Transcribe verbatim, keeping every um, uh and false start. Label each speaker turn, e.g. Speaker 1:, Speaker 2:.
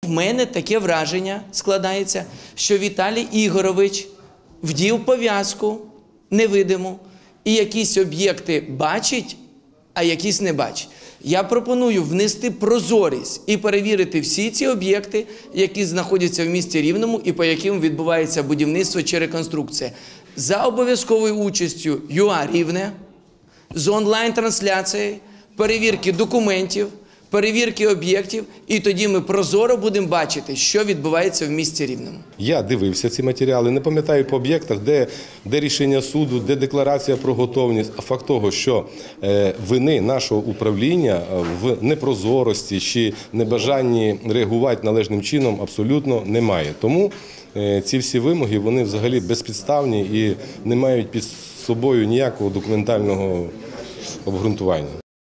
Speaker 1: в мене таке враження складається, що Віталій Ігорович вдів пов'язку невидиму і якісь об'єкти бачить, а якісь не бачить. Я пропоную внести прозорість і перевірити всі ці об'єкти, які знаходяться в місті Рівному і по яким відбувається будівництво чи реконструкція. За обов'язковою участю ЮА Рівне, з онлайн-трансляцією, перевірки документів, перевірки об'єктів, і тоді ми прозоро будемо бачити, що відбувається в місті Рівному. Я
Speaker 2: дивився ці матеріали, не пам'ятаю по об'єктах, де, де рішення суду, де декларація про готовність. А факт того, що е, вини нашого управління в непрозорості чи небажанні реагувати належним чином абсолютно немає. Тому е, ці всі вимоги, вони взагалі безпідставні і не мають під собою ніякого документального обґрунтування.